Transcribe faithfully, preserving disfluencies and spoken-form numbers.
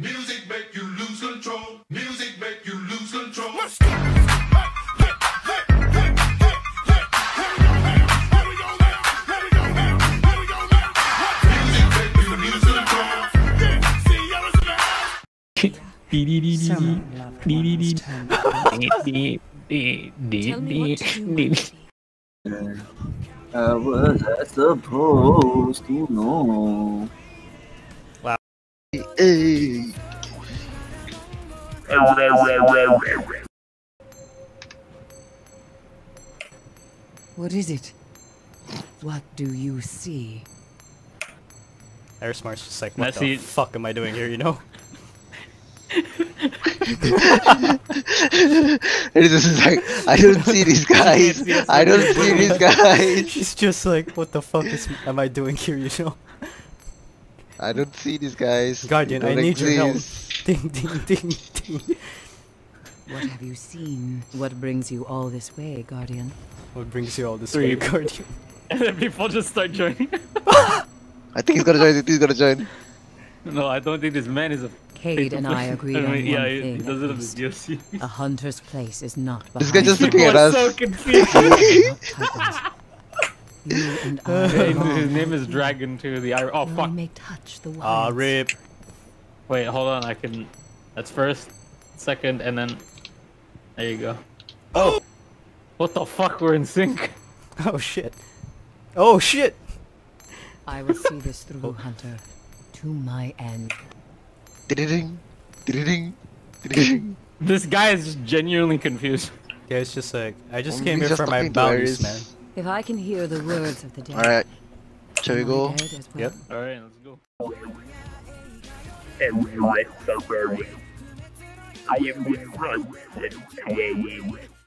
Music make you lose control. Music make you lose control. How was I supposed to know? Wow. Hey. What is it? What do you see? Air Smart's just like, what Messy. the fuck am I doing here, you know? This is like, I don't see these guys. I don't see these guys. She's just like, what the fuck is am I doing here, you know? I don't see these guys. Guardian, They I don't need your help. exist. Ding, ding, ding, ding. What have you seen? What brings you all this way, Guardian? What brings you all this Three. way, Guardian? And then people just start joining. I think he's gonna join. I think he's gonna join. No, I don't think this man is a. Cade and I agreed on one yeah, he, thing. he doesn't at have least. the D L C. A hunter's place is not This behind guy just you. looking at People are us. so confused. Not titans. You and I Hey, belong his name is together. Dragon to the Iron. Oh Though fuck! we may touch the Ah, wilds. rip. Wait, hold on. I can. That's first, second, and then. There you go. Oh! What the fuck? We're in sync. Oh shit. Oh shit! I will see this through, Hunter, to my end. Ding, ding, ding. This guy is just genuinely confused. Yeah, it's just like, I just Um, came he's here just for my talking to bounties, Iris. man. If I can hear the words of the dead, Alright, shall we am I go? dead as well? Yep. All right, let's go. And life suffering. I am the one.